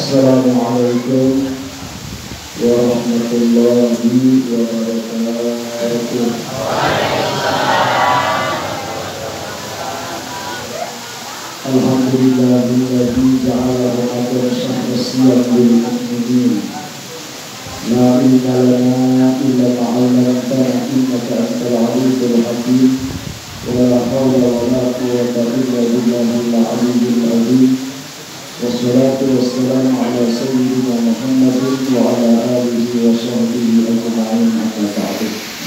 Assalamualaikum warahmatullahi wabarakatuh. Alhamdulillahilladzi ja'ala Ramadan syahra siyam lil mu'minin. La ilaha illa anta 'allamtana innaka antal 'alimul hakim. Wa la haula wa la quwwata illa billahil 'aliyyil 'azim. Wassalatu wassalamu ala sayyidina Muhammadin wa ala alihi wa sahbihi ajma'in, amma ba'du.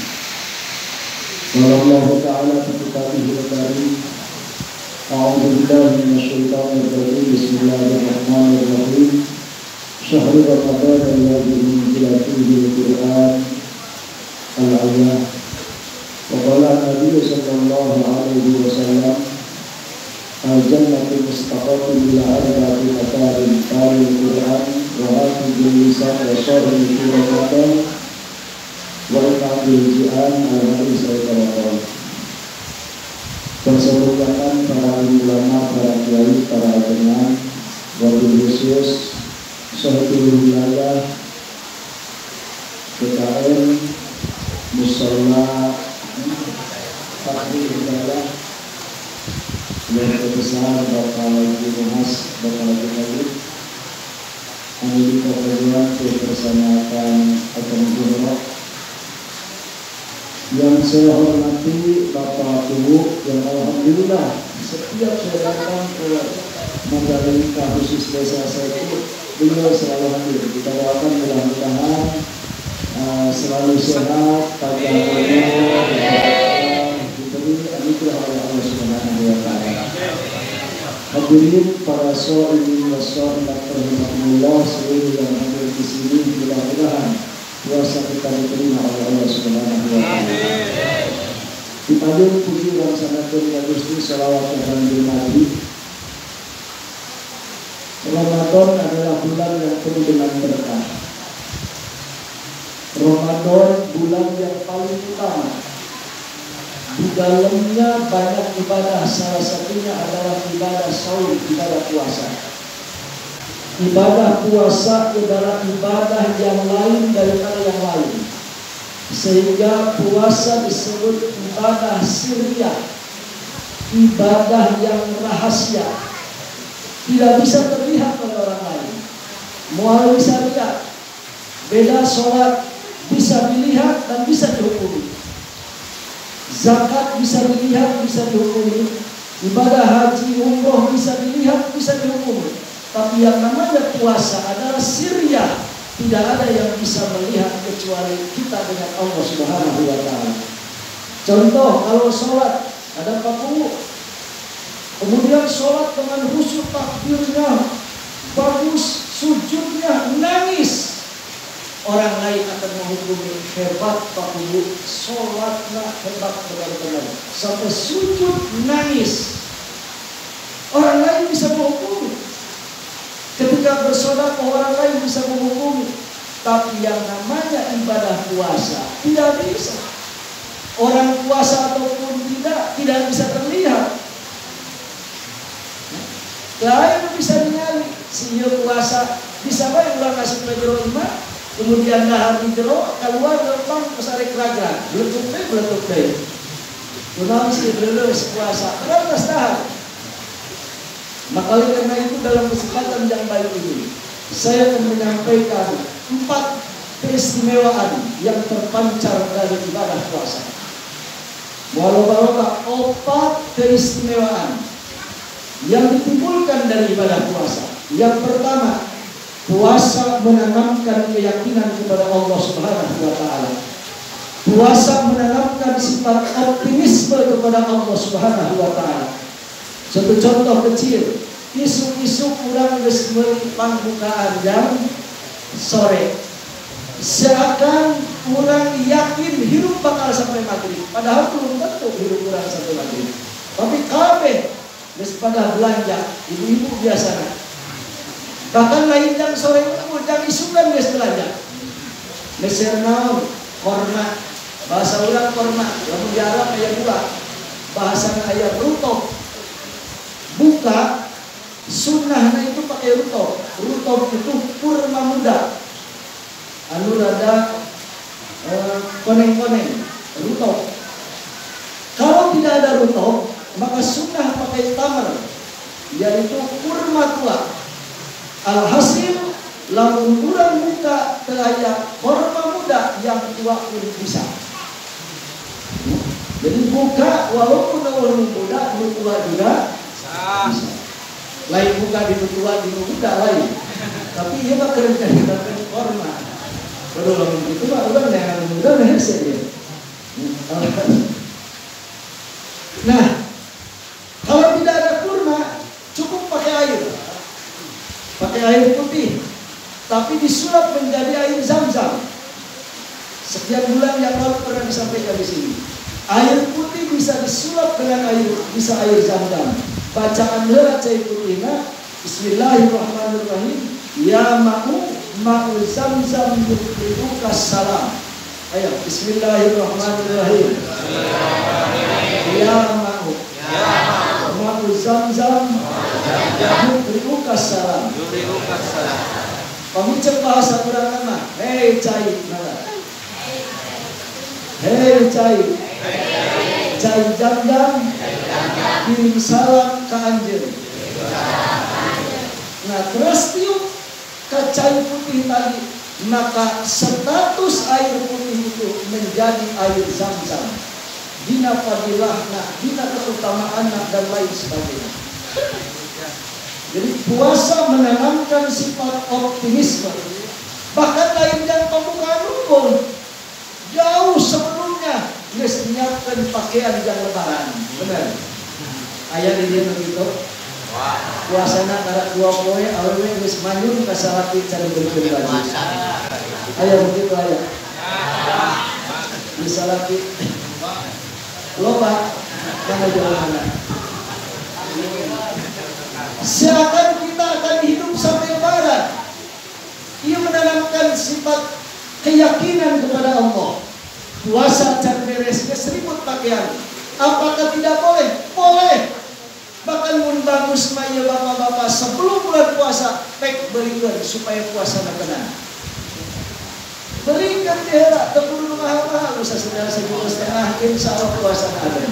Qala Allah ta'ala fi kitabihil karim, a'udzu billahi minasyaitonir rajim, bismillahirrahmanirrahim. Syahrul Ramadan alladzi unzila fihi al-Qur'an, al-ayah. Wa qala Nabi sallallahu alaihi wasallam, al-jannatu mustaqatun ila arba'ati makarin, qaril Qur'an wa hafidul lisan wa syarhul Qur'an wa iqamul ji'an al-hadis al-Qur'an. Bersebutkan para ulama, para kiai, para ajaran, wabil khusus sahibul wilayah PKN Musalla Fakri Wilayah yang terbesar Bapak Ibu Mas, Bapak Ibu Habib, anggota perguruan kebersamaan akan jumlah yang saya hormati Bapak Ibu, yang alhamdulillah setiap saya datang ke Mandalika khusus desa saya itu beliau selalu hadir. Kita doakan mudah-mudahan selalu sehat, panjang umur, diberi anugerah oleh Allah Subhanahu wa Ta'ala. Hadirin para sholihin wa sholihat rahimahumullah, seluruh yang hadir di sini, mudah-mudahan puasa kita diterima oleh Allah Subhanahu wa Ta'ala. Dipadukan puji dan sanatun ya Gusti, salawat kepada Nabi. Ramadan adalah bulan yang penuh dengan berkah. Ramadan bulan yang paling utama. Di dalamnya banyak ibadah, salah satunya adalah ibadah saum, ibadah puasa. Ibadah puasa adalah ibadah yang lain daripada yang lain, sehingga puasa disebut ibadah sirriyah, ibadah yang rahasia, tidak bisa terlihat oleh orang lain. Mual bisa lihat, beda sholat bisa dilihat dan bisa dihukumi, zakat bisa dilihat, bisa dihukumi, ibadah haji, umroh bisa dilihat, bisa dihukumi. Tapi yang namanya puasa adalah sirriyah, tidak ada yang bisa melihat kecuali kita dengan Allah Subhanahu wa Ta'ala. Contoh, kalau sholat ada 40, kemudian sholat dengan khusyuk, takbirnya bagus, sujudnya nangis, orang lain akan menghukumi, hebat Pak Ibu, sholatnya hebat benar-benar, sampai sujud nangis. Orang lain bisa menghukumi. Ketika bersedekah orang lain bisa menghukumi. Tapi yang namanya ibadah puasa tidak bisa. Orang puasa ataupun tidak bisa terlihat. Lain bisa dinyali. Sehingga puasa bisa baik ulang kasih pejero imah, kemudian dahar di jero, keluar gerbang pesari kerajaan, beletuk deh. Kenapa sih belus puasa? Kenapa dahar? Maka oleh karena itu dalam kesempatan yang baik ini, saya akan menyampaikan 4 keistimewaan yang terpancar dari ibadah puasa. Walau 4 keistimewaan yang ditimbulkan dari ibadah puasa. Yang pertama, puasa menanamkan keyakinan kepada Allah Subhanahu wa Ta'ala. Puasa menanamkan sifat optimisme kepada Allah Subhanahu wa Ta'ala. Satu contoh kecil, isu-isu kurang resmi pembukaan jam sore, seakan kurang yakin hidup bakal sampai maghrib. Padahal belum tentu hidup kurang sampai maghrib. Tapi kabeh pada belanja, ibu-ibu biasanya. Bahkan lain jam sore itu jam isukan guys belanja. Mesernau, korma, bahasa ulang korma, lalu di Arab ayat 2, bahasa ayat rutok. Buka Sunnahnya itu pakai rutop. Rutop itu kurma muda. Anu rada koneng-koneng, rutop. Kalau tidak ada rutop, maka sunnah pakai tamar, yaitu kurma tua. Alhasil, lamun kurang muka teraya kurma muda yang tua pun bisa. Jadi buka walaupun orang muda, tua juga bisa. Lain buka di tua, di muda lain. Tapi ia mah kerja di dalam kurma. Baru lamun itu mah orang yang muda nih saja. Nah, kalau tidak ada kurma, cukup pakai air. Pakai air putih. Tapi disulap menjadi air zam-zam. Sekian bulan yang lalu pernah disampaikan di sini. Air putih bisa disulap dengan air, bisa air zam-zam. Bacaan heula cai putihna, Bismillahirrahmanirrahim. Ya ma'u zam-zam yuqribuka salam. Ayo, Bismillahirrahmanirrahim. Ya ma'u zam-zam yuqribuka salam. Pemicet bahasa kurang nama. Hei cai mana? Hei cai jam-jam kirim salam ke anjeun. Nah terus tiup ke cai putih tadi, maka status air putih itu menjadi air zam-zam. Dina fadilahna, dina keutamaan dan lain sebagainya. Jadi puasa menanamkan sifat optimisme. Bahkan lain yang pembukaan rukun jauh sebelumnya geus nyiapkeun pakaian jang lebaran. Benar. Aya di dieu begitu. Puasana kada 2 poe awewe geus manyun ka salaki cari beukeun baju. Aya begitu aya. Di salaki loba kana jalan. Seakan kita akan hidup sampai lebaran. Ia menanamkan sifat keyakinan kepada Allah. Puasa can beres keserimut pakaian. Apakah tidak boleh? Boleh. Bahkan mun bagus mah ya bapak-bapak sebelum bulan puasa pek berikan supaya puasa tenang. Berikan dia tak perlu mahal-mahal usah saudara 1,5 insya Allah puasa ada.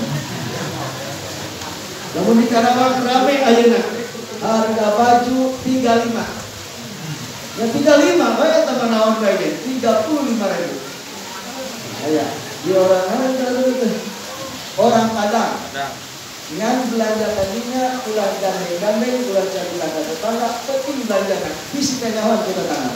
Namun di Karawang rame ayeuna. Harga baju 35. Ya 35 bayar teman naon bae 35.000. Ya, di orang Padang. Dengan belanja tadinya ulah gandeng-gandeng, ulah cari tetangga, penting belanja bisi kenyawan kita tangan.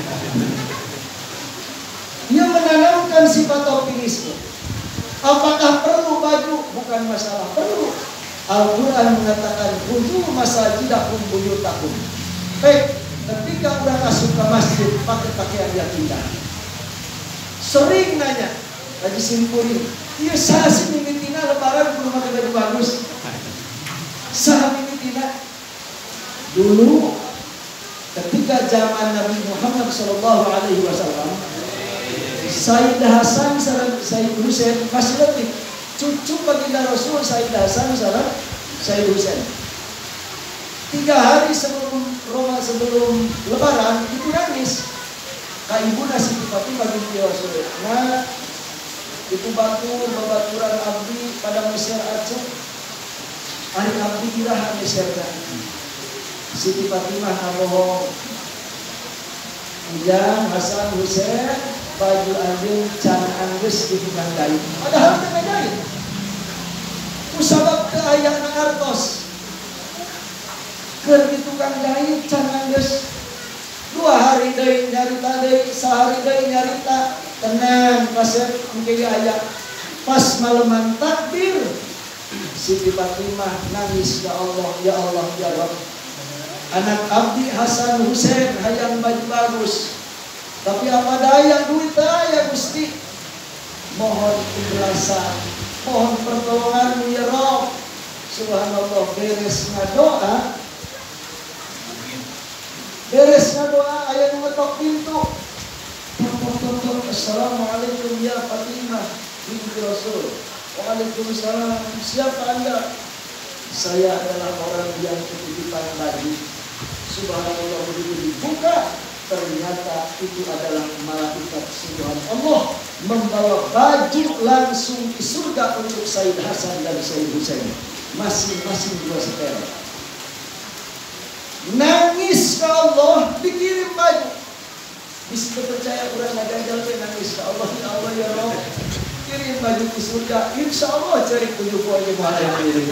Dia menanamkan sifat optimisme. Apakah perlu baju? Bukan masalah perlu. Al-Quran mengatakan khudu masajidakum buyutakum. Ketika udah masuk ke masjid pakai pakaian yang indah. Sering nanya Haji Simpurin, iya sah sih mimitina lebaran belum pakai baju bagus. Sah mimitina. Dulu ketika zaman Nabi Muhammad SAW, Sayyidah Hasan sareng Sayyid Husain masih letih. Cucu baginda Rasul Sayyidah Hasan sareng Sayyid Husain. 3 hari sebelum lebaran ibu nangis. Ka ibu nasi Fatimah binti Rasul. Nah, itu babaturan abdi pada Mesir Aceh. Hari abdi kirahan Mesir kan. Siti Fatimah bohong. Ujang Hasan Husain baju anjing can anggeus di tukang jahit. Padahal teu jahit. Kusabab teu aya na artos. Keur di tukang jahit can anggeus 2 hari deui nyarita deui, sahari deui nyarita. Tenang pasir engke aya. Pas maleman takbir Siti Fatimah nangis, ya Allah, ya Allah, ya Rabb. Anak abdi Hasan Husain hayang baju bagus. Tapi apa daya duit daya Gusti. Mohon ikhlasan, mohon pertolonganmu ya Rabb. Subhanallah, beres ngadoa. Beres ngadoa aya nu ngetok pintu. Assalamualaikum ya Fatimah binti Rasul. Waalaikumsalam. Siapa Anda? saya adalah orang yang ketitipan baju. Subhanallah, begitu dibuka, ternyata itu adalah malaikat Subhan Allah membawa baju langsung di surga untuk Sayyid Hasan dan Sayyid Husain, masing-masing 2 setel. Nangis ke Allah, dikirim baju. Bisa percaya kurang ada jalan nangis ke Allah, ya Allah ya Rabb, kirim baju ke surga, insya Allah cari tujuh poin malam ini.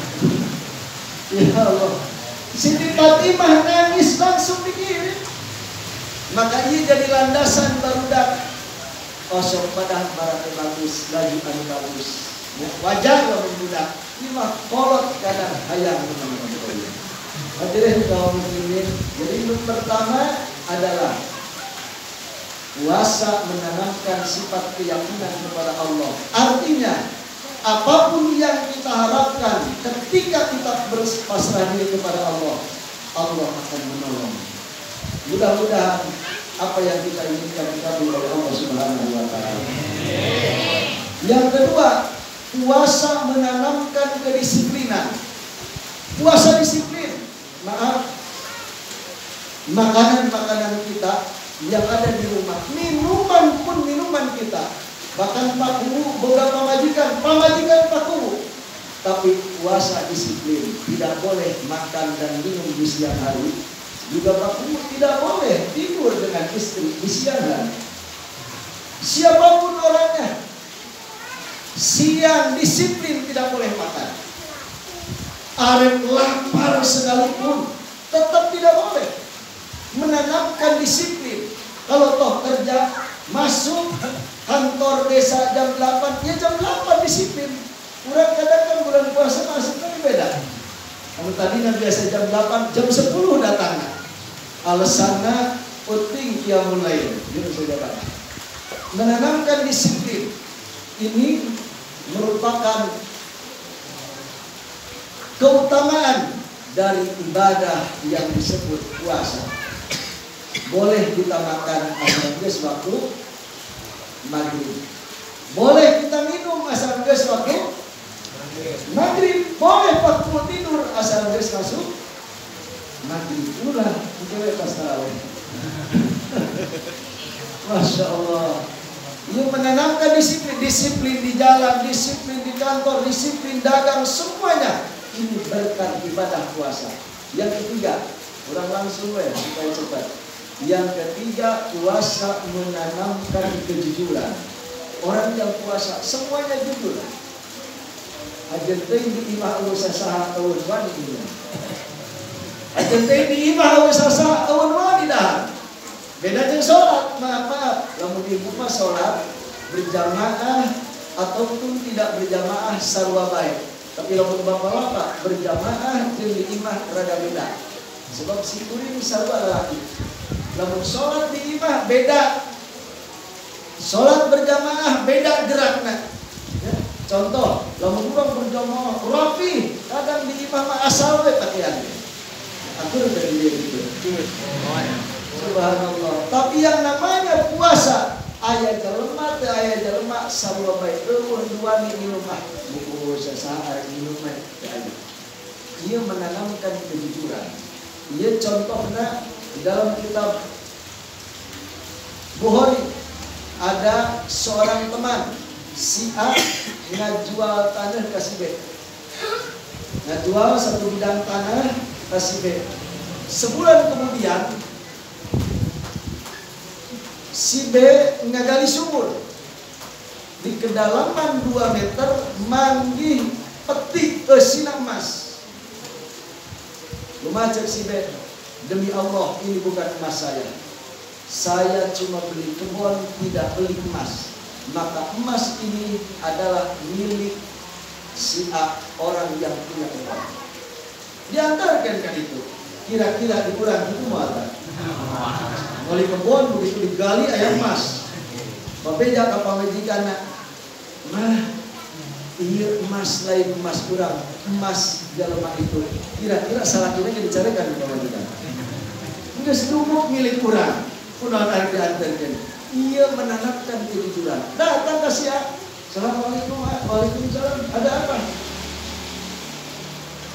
Ya Allah, Siti Fatimah nangis langsung dikirim. Maka ia jadi landasan barudak. Osok padah barang bagus, lagi anu bagus. Wajar lah membudak. Ini mah kolot kadang hayang teman-teman. Hadirin kaum muslimin, jadi yang pertama adalah puasa menanamkan sifat keyakinan kepada Allah. Artinya, apapun yang kita harapkan ketika kita berpasrah diri kepada Allah, Allah akan menolong. Mudah-mudahan apa yang kita inginkan dikabul oleh Allah Subhanahu wa taala. Yang kedua, puasa menanamkan kedisiplinan. Puasa disiplin. Maaf, makanan-makanan kita yang ada di rumah, minuman pun minuman kita, bahkan paku, boga pamajikan paku. Tapi puasa disiplin, tidak boleh makan dan minum di siang hari. Juga paku tidak boleh tidur dengan istri di siang hari. Siapapun orangnya, siang disiplin tidak boleh makan. Arep lapar sekalipun tetap tidak boleh. Menanamkan disiplin. Kalau toh kerja masuk kantor desa jam 8, ya jam 8 disiplin. Kurang kadang kan bulan puasa masuk kan beda. Kalau tadi biasa jam 8, jam 10 datang. Alasannya penting qiyamul lail. Gitu saudara. Menanamkan disiplin ini merupakan keutamaan dari ibadah yang disebut puasa. Boleh kita makan asal geus waktu maghrib. Boleh kita minum asal geus waktu maghrib. Boleh waktu tidur asal geus masuk maghrib. Ulah kita pas tarawih. Masya Allah. Ia menanamkan disiplin di jalan, disiplin di kantor, disiplin dagang, semuanya. Ini berkat ibadah puasa. Yang ketiga, kurang langsung supaya cepat. Yang ketiga, puasa menanamkan kejujuran. Orang yang puasa semuanya jujur. Ajen teh di imah usaha saha tahun wani. Ajen teh di imah usaha saha tahun wani dah. Beda jeung salat, maaf. Lamun ibu mah salat berjamaah ataupun tidak berjamaah sarua baik. Tapi lamun bapak-bapak berjamaah jeung di imah rada beda. Sebab si kuring sarua laki. Lamun salat di imah beda. Salat berjamaah beda gerakna. Ya, contoh, lamun urang berjamaah rapi, kadang di imah mah asal we pakaiannya. Atur dari dia gitu. Subhanallah. Tapi yang namanya puasa, aya jelema teh aya jelema sarua bae eueuh duani minum mah buku sasahar minum mah teh. Ia menanamkan kejujuran. Ia contohnya di dalam kitab Bukhari ada seorang teman si A ngajual tanah ke si B. Ngajual satu bidang tanah ke si B. Sebulan kemudian si B ngagali sumur di kedalaman 2 meter, manggih peti sinar emas. Lumajak si B, demi Allah ini bukan emas saya cuma beli kebun, tidak beli emas. Maka emas ini adalah milik si A, orang yang punya kebun. Diantarkan kan itu, kira-kira dikurang itu muatan. Wali kebun begitu digali ayam emas. Babeja ka pamajikanna. Mah, ieu emas lain emas kurang, emas jalema itu. Kira-kira salah kita dicarikan ke pamajikan. Geus dumuk milik kurang. Kunaon ari diantarkeun. Ia menanamkan kejujuran. Datang ka si A. Assalamualaikum. Waalaikumsalam. Ada apa?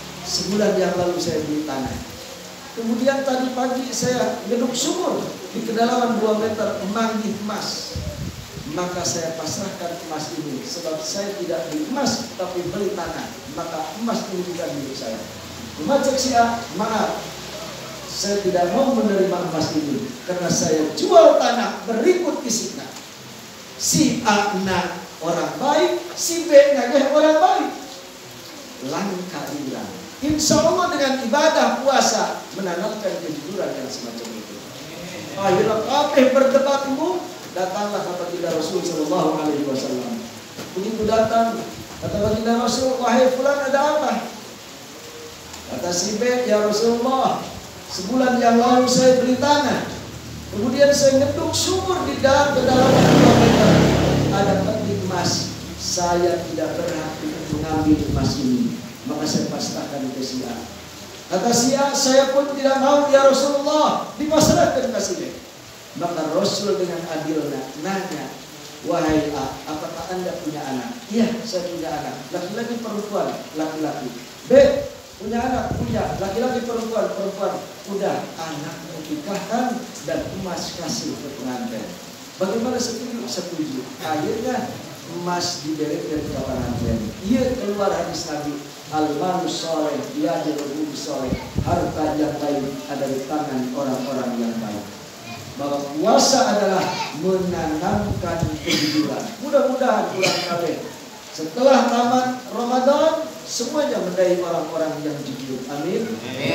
sebulan yang lalu saya beli tanah. Kemudian tadi pagi saya geduk sumur di kedalaman 2 meter memanggih emas. Maka saya pasrahkan emas ini, sebab saya tidak beli emas tapi beli tanah. Maka emas ini bukan milik saya. Cek si A, maaf, saya tidak mau menerima emas ini karena saya jual tanah berikut isiknya. Si A na orang baik, si B na orang baik. Langka hilang. Insya Allah dengan ibadah puasa menanamkan kejujuran yang semacam itu. Akhirnya kabeh berdebat ibu, datanglah kata baginda Rasul Sallallahu Alaihi Wasallam. Begitu datang, kata baginda Rasul, wahai fulan ada apa? Kata si B, ya Rasulullah, sebulan yang lalu saya beli tanah, kemudian saya ngeduk sumur di dalam kedalaman 2 meter, ada petik emas. Saya tidak berhak untuk mengambil emas ini, maka saya pasrahkan ke si A. Kata si A, saya pun tidak mau ya Rasulullah, dipasrahkan ke si B. Maka Rasul dengan adilnya nanya, wahai A, apakah anda punya anak? Iya, saya punya anak. Laki-laki perempuan? Laki-laki. B, punya anak? Punya. Laki-laki perempuan? Perempuan. Udah, anak nikahkan dan emas kasih ke pengantin. Bagaimana setuju? Setuju. Akhirnya emas diberikan ke pengantin. Ia keluar hadis Nabi, al-manus soleh, ia dirubung soleh, harta yang baik ada di tangan orang-orang yang baik. Bahwa puasa adalah menanamkan kejujuran. Mudah-mudahan pulang kabeh setelah tamat Ramadan semuanya menjadi orang-orang yang jujur. Amin.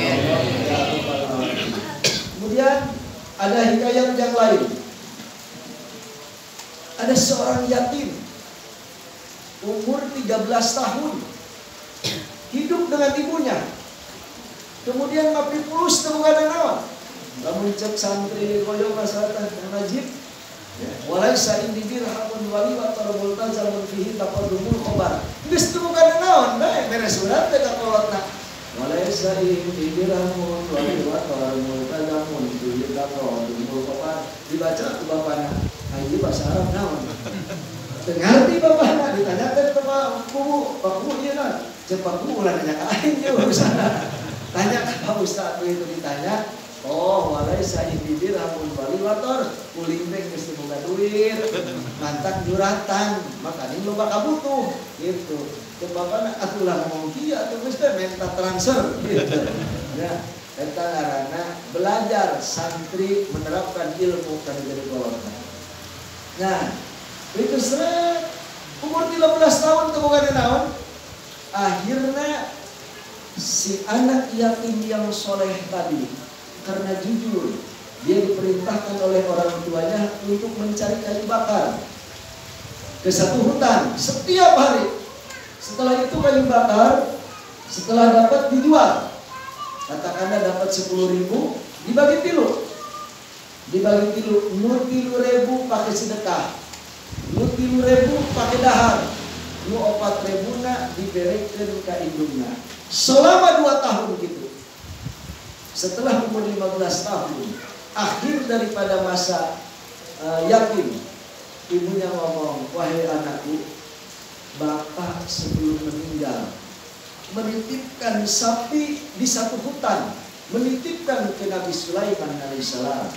Kemudian ada hikayat yang lain. Ada seorang yatim umur 13 tahun hidup dengan ibunya. Kemudian mapi pulus temukan naon. Lamun cek santri koyo masyarakat najib. Walai sain dibir hakun wali wa tarabul tazamun fihi taqaddumul khabar. Geus temukan naon bae beres surat teh kakolotna. Walai sain dibir hakun wali wa tarabul tazamun fihi taqaddumul khabar. Dibaca ku bapana. Ieu bahasa Arab naon? Ngerti bapana ditanyakeun ke Pak Guru ieu naon? Cek Pak Guru ulah nanya ka aing ieu urusan. Tanya ke Pak Ustaz itu ditanya. Oh, walai sain bibir amun bali wator, uling teh geus teu boga duit, mantak juratan, makanya loba kabutuh gitu. Teu bapana atuh lah ngomong kieu atuh geus teh minta transfer gitu. Ya, eta ngaranna belajar santri menerapkan ilmu kana jadi kolotna. Nah, itu seret umur 13 tahun teu boga naon. Akhirnya si anak yatim yang soleh tadi karena jujur, dia diperintahkan oleh orang tuanya untuk mencari kayu bakar ke satu hutan setiap hari. Setelah itu kayu bakar, setelah dapat dijual, katakanlah dapat 10.000, dibagi tilu. Dibagi tilu, nu 3.000 pakai sedekah, nu 3.000 pakai dahar, nu 4.000 na diberekeun ka indungna. Selama 2 tahun gitu. Setelah umur 15 tahun, akhir daripada masa yatim, ibunya ngomong, wahai anakku, bapak sebelum meninggal menitipkan sapi di satu hutan, menitipkan ke Nabi Sulaiman alaihissalam.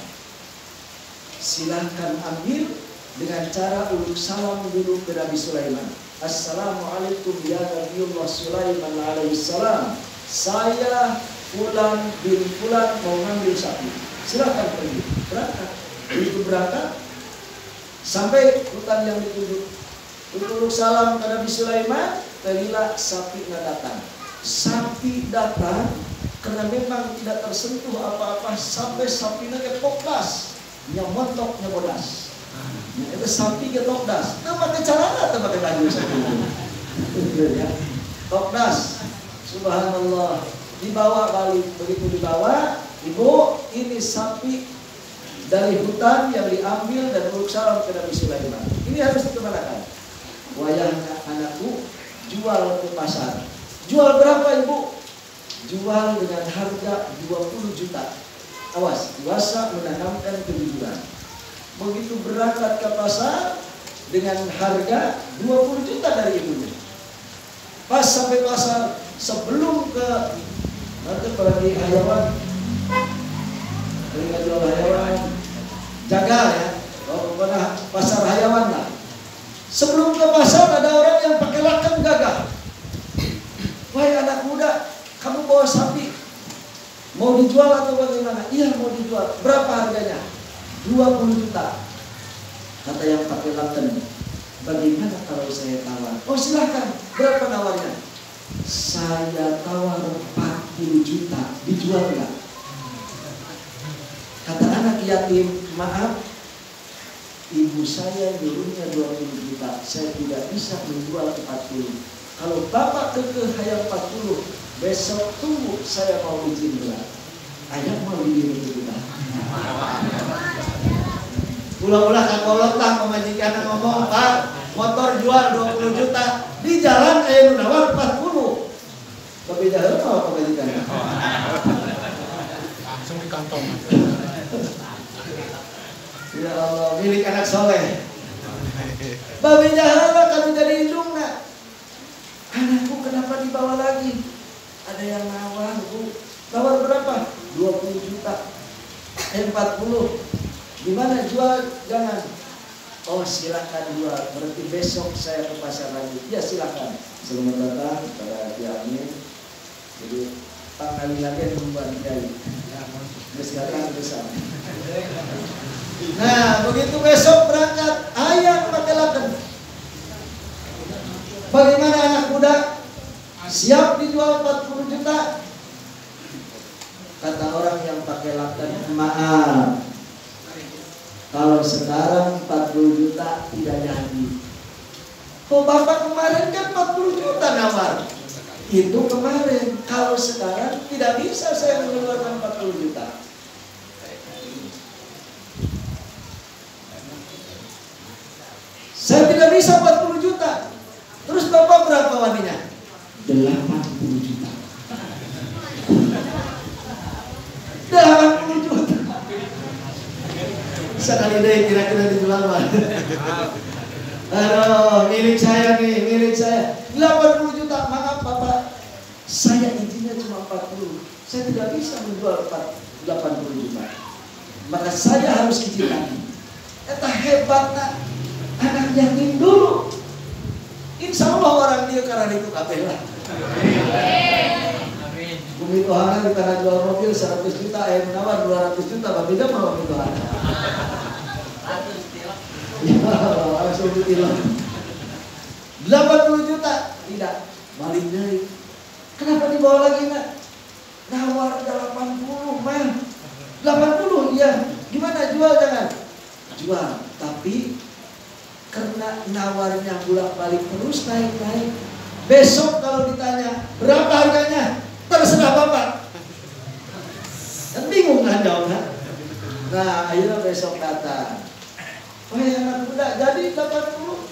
Silahkan ambil dengan cara uluk salam dulu ke Nabi Sulaiman. Assalamualaikum ya Nabiullah Sulaiman alaihissalam. Saya Fulan bin Fulan mau ngambil sapi, silakan pergi. Berangkat. Begitu berangkat sampai hutan yang dituju, untuk salam ke Nabi Sulaiman, terilah sapi nggak datang. Sapi datang karena memang tidak tersentuh apa-apa sampai sapinya ketokdas, nyamontok nyabodas. Itu sapi ketokdas. Nah pakai cara atau pakai baju sapi? Tokdas. Subhanallah. Dibawa balik, begitu dibawa, ibu ini sapi dari hutan yang diambil dan uluk salam ke Nabi Sulaiman. Ini harus dikemanakan? Wayahnya anakku, jual ke pasar. Jual berapa ibu? Jual dengan harga 20 juta. Awas, puasa menanamkan kejujuran. Begitu berangkat ke pasar dengan harga 20 juta dari ibunya. Pas sampai pasar, sebelum ke Nanti apalagi hayawan, kalau jual hayawan, jaga ya. Kalau pada pasar hayawan lah. Sebelum ke pasar ada orang yang pakai lakam gagah. Wahai anak muda, kamu bawa sapi, mau dijual atau bagaimana? Iya mau dijual. Berapa harganya? 20 juta. Kata yang pakai lakam, bagaimana kalau saya tawar? Oh silahkan, berapa nawarnya? Saya tawar 40 juta, dijual nggak? Kata anak yatim, maaf, ibu saya nyuruhnya 20 juta, saya tidak bisa menjual 40. Kalau bapak kekeh hayang 40, besok tunggu saya mau izin berat. Ayah mau izin kita. Ulah-ulah kan kolot lah pemajikan ngomong, Pak, motor jual 20 juta, di jalan nawar 40. Tapi jalan apa pemajikan? Langsung di kantong. Ya Allah, milik anak soleh. Babi jahala kami jadi hidung nak. Anakku kenapa dibawa lagi? Ada yang nawar, Bu. Nawar berapa? 20 juta. 40. Gimana jual? Jangan. Oh silakan jual. Berarti besok saya ke pasar lagi. Ya silakan. Selamat datang pada Kiamin. Jadi Pak kali lagi membuat kiai. Silakan besar. Nah begitu besok berangkat, ayah pakai lakon. Bagaimana anak muda? Siap dijual 40 juta? Kata orang yang pakai lakon, maaf, kalau sekarang 40 juta tidak jadi. Oh bapak kemarin kan 40 juta nawar. Itu kemarin. Kalau sekarang tidak bisa saya mengeluarkan 40 juta. Saya tidak bisa 40 juta. Terus bapak berapa waninya? 80 juta. 80 juta. Sekali deh kira-kira dijual mana? Aduh, milik saya nih, milik saya. 80 juta, maaf bapak. Saya izinnya cuma 40. Saya tidak bisa menjual 80 juta. Maka saya harus izin lagi. Eta hebat nak. Anak yatim dulu. Insya Allah orang dia karena itu kabeh lah. Bumi Tuhan kita nggak jual mobil 100 juta, menawar 200 juta, tapi tidak mau Bumi Tuhan. Ya, langsung ditilang. 80 juta, tidak. Balik dari. Kenapa dibawa lagi nak? Nawar 80 mah. 80 iya. Gimana jual jangan? Jual, tapi karena nawarnya bolak-balik terus naik-naik. Besok kalau ditanya berapa harganya, terserah bapak. Dan bingung kan jawabnya. Nah, akhirnya besok datang. Wahai anak muda, jadi 80.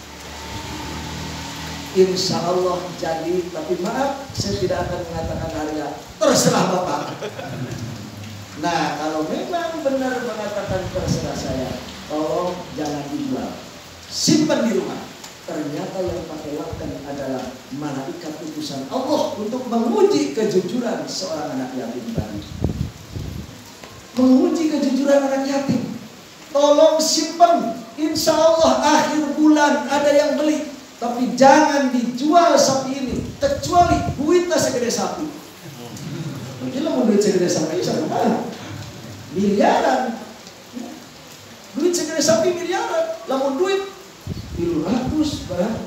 Insya Allah jadi, tapi maaf, saya tidak akan mengatakan harga. Terserah bapak. Nah, kalau memang benar mengatakan terserah saya, tolong jangan dijual. Simpan di rumah. Ternyata yang pakai lakon adalah malaikat utusan Allah untuk menguji kejujuran seorang anak yatim tadi. Menguji kejujuran anak yatim. Tolong simpan. Insya Allah akhir bulan ada yang beli. Tapi jangan dijual sapi ini. Kecuali duitnya segede sapi. Mungkin lo mau duit segede sapi sama mana? Miliaran. Duit segede sapi miliaran. Lamun duit 300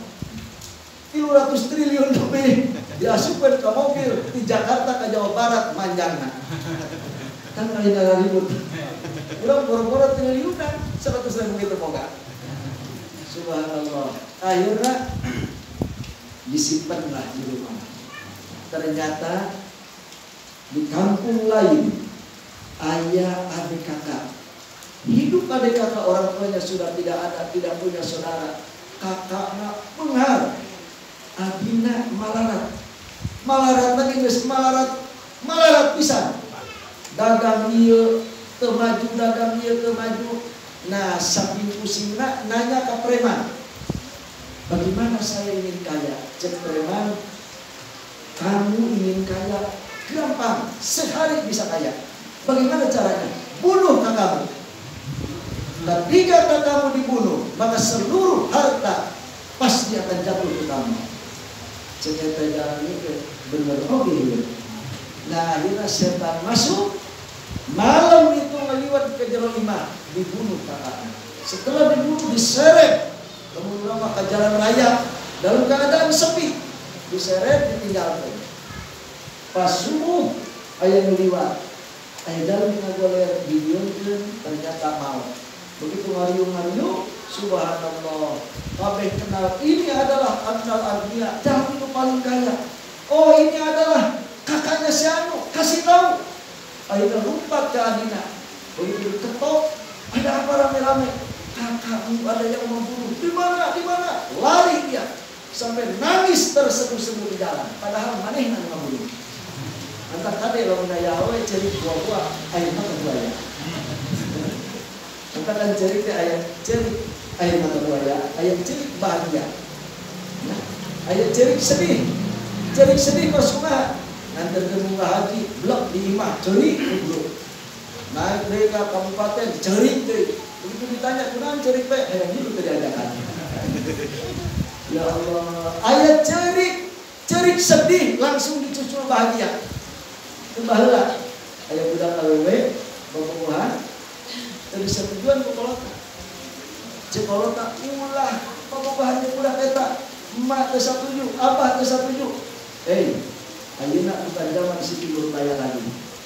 triliun lebih diasupkan ke mobil di Jakarta ke Jawa Barat manjangna. Kan kali negara ribut. Udah boro-boro triliunan 100.000 gitu moga. Subhanallah. Akhirnya disimpanlah di rumah. Ternyata di kampung lain ayah adik kakak. Hidup adik kakak orang tuanya sudah tidak ada, tidak punya saudara. Kakaknya pengar, adina malarat. Malarat lagi guys, malarat pisan. Dagang ieu teu maju, dagang ieu teu maju. Nah, saking pusingna nanya ke preman. Bagaimana saya ingin kaya? Cek preman, kamu ingin kaya? Gampang. gampang, sehari bisa kaya. Bagaimana caranya? Bunuh kakakmu. Ketika kakakmu dibunuh, maka seluruh harta pasti akan jatuh ke kamu. Cerita jalan ini benar oke. Nah, akhirnya setan masuk. Malam itu ngeliwat ke Jeronima, dibunuh kakaknya. Setelah dibunuh, diseret kemudian ke jalan raya dalam keadaan sepi, diseret, ditinggalkan. Pas subuh, ayah ngeliwat, ayah jalan ngagoler, didiunkan, ternyata mau. Begitu ngariung-ngariung, subhanallah, kabeh kenal, ini adalah Abdul Ardia, jangan itu paling kaya. Oh, ini adalah kakaknya si Anu, kasih tahu. Akhirnya lompat ke Adina. Begitu diketok, ada apa rame-rame? Kakakmu ada yang membunuh. Di mana? Di mana? Lari dia sampai nangis terseduh-seduh di jalan. Padahal maneh nang membunuh. Antara tadi lo mengayawe ceri buah-buah air mata buaya. Antara kan ceri ke ayam ceri air mata buaya, ayam ceri bahagia. Nah, ayam ceri sedih bersunah. Nanti bunga haji blok di imah ceri blok. Naik mereka kabupaten ceri deh. Begitu ditanya kenapa ceri pe, ayam itu terjadikan. Ya Allah, ayat cerik sedih langsung dicucul bahagia. Itu baheula. Ayat budak awewe bobogohan teu tujuan ke kolota. Cekolota ulah bobogohan teh budak eta. Emak teu satuju, abah teu satuju. Ayeuna bukan zaman si tidur bayar lagi.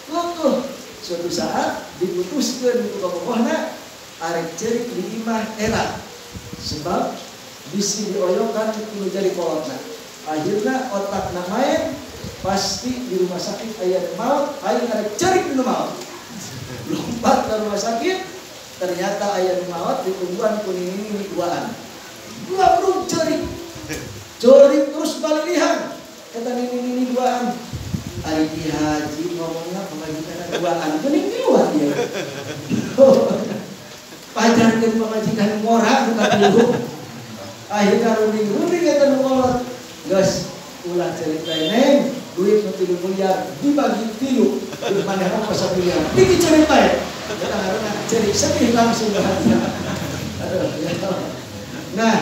Suatu saat diputuskeun ku bobogohna arek cerik di imah era. Sebab bisi dioyokan kudu jadi kolotna. Akhirnya otakna main, pasti di rumah sakit aya maut, aya arek cerik di maut. Lompat ke rumah sakit, ternyata aya maut ditungguan kuning ini duaan. Dua bro cerik. Cerik terus balilihan. Kata ini duaan. Ari Ki Haji ngomongnya pemajikan duaan. Kuning keluar dia. Pajarkeun pemajikan ngora bukan dulu. Akhirnya runding eta nu kolot. Geus ulah cerita neng, duit nu 3 miliar dibagi 3. Di mana pas miliar. Diki cerita ya. Kita karena cerik sedih langsung bahagia. Aduh, ya Allah. Nah,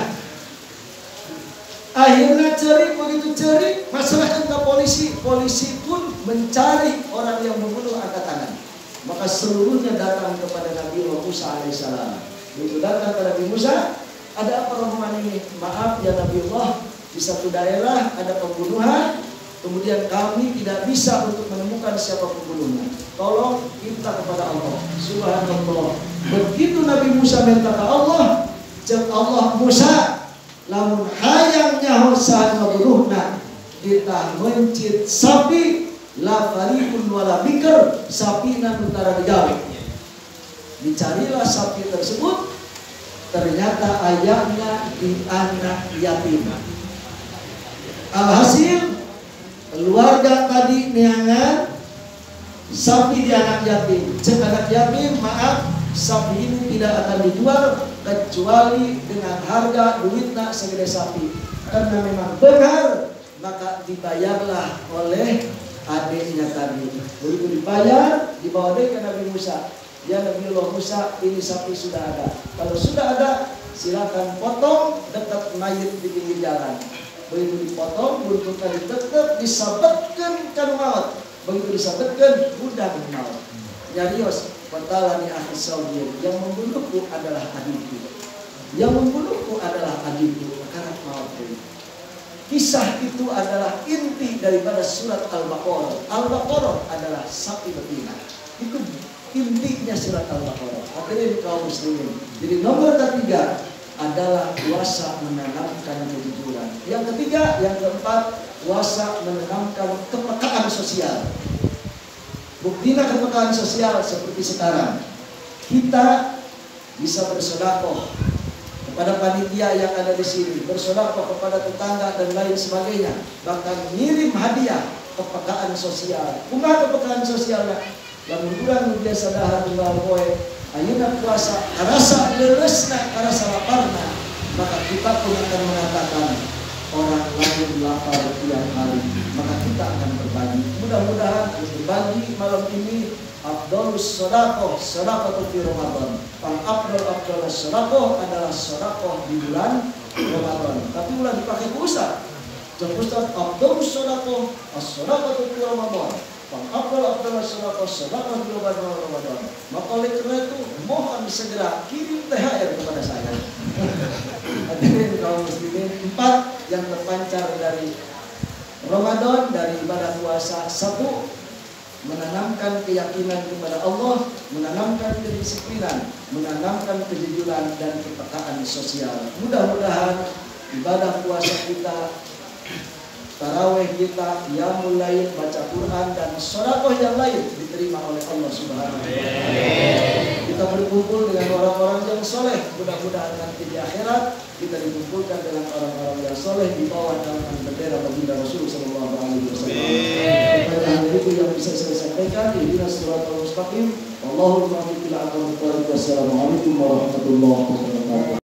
akhirnya cerik begitu cerik, masalahkan ke polisi. Polisi pun mencari orang yang membunuh, angkat tangan. Maka seluruhnya datang kepada Nabi Musa alaihissalam. Begitu datang kepada Nabi Musa, ada apa rombongan ini? Maaf ya Nabi Allah, di satu daerah ada pembunuhan, kemudian kami tidak bisa untuk menemukan siapa pembunuhnya. Tolong minta kepada Allah. Subhanallah. Begitu Nabi Musa minta ke Allah, cek Allah Musa, lamun hayang nyaho saat ngebunuhna, kita mencit sapi. La farikun wala bikr, sapi nan utara dijawab. Dicarilah sapi tersebut, ternyata ayahnya di anak yatim. Alhasil keluarga tadi neangan sapi di anak yatim. Cek anak yatim, maaf, sapi ini tidak akan dijual kecuali dengan harga duitnya segede sapi. Karena memang benar, maka dibayarlah oleh adiknya tadi. Begitu dibayar, dibawa ke Nabi Musa. Ya Nabi Allah Musa, ini sapi sudah ada. Kalau sudah ada, silakan potong dekat mayit di pinggir jalan. Begitu dipotong, buntutnya tetap disabetkan kan maut. Begitu disabetkan, budak maut. Nyarios, watalani akhi saudir. Yang membunuhku adalah adikku. Yang membunuhku adalah adikku. Karena maut ini. Kisah itu adalah inti daripada surat Al-Baqarah. Al-Baqarah adalah sapi betina. Itu intinya surat Al-Baqarah. Akhirnya kaum muslimin. Jadi nomor ketiga adalah puasa menanamkan kejujuran. Yang ketiga, yang keempat, puasa menanamkan kepekaan sosial. Buktinya kepekaan sosial seperti sekarang. Kita bisa bersedekah kepada panitia yang ada di sini, bersedekah kepada tetangga dan lain sebagainya, bahkan ngirim hadiah. Kepekaan sosial. Kumaha kepekaan sosialnya? Lamun urang biasa dahar unggal poe, ayeuna puasa, karasa leureusna, karasa laparna, maka kita pun akan mengatakan orang lain lapar tiap hari, maka kita akan berbagi. Mudah-mudahan berbagi malam ini afdhalus shadaqah shadaqatu fi Ramadan. Afdhalus shadaqah adalah shadaqah di bulan Ramadan. Tapi ulah dipakai ke Ustaz. Jadi Ustaz, afdhalus shadaqah as-shadaqatu fi Ramadan. Afdhalus shadaqah shadaqah di bulan Ramadan. Maka oleh karena itu mohon segera kirim THR kepada saya. Hadirin kaum muslimin, 4 yang terpancar dari Ramadan, dari ibadah puasa. 1, menanamkan keyakinan kepada Allah, menanamkan kedisiplinan, menanamkan kejujuran dan kepekaan sosial. Mudah-mudahan ibadah puasa kita, tarawih kita, qiyamul lail, baca Quran dan sedekah yang lain diterima oleh Allah Subhanahu wa taala. Kita berkumpul dengan orang-orang yang soleh. Mudah-mudahan nanti di akhirat kita dikumpulkan dengan orang-orang yang soleh di bawah naungan bendera baginda Rasul sallallahu alaihi wasallam. Hanya itu yang bisa saya sampaikan. Ihdinas siratal mustaqim. Wallahul muwaffiq ila aqwamit thoriq. Wassalamualaikum warahmatullahi wabarakatuh.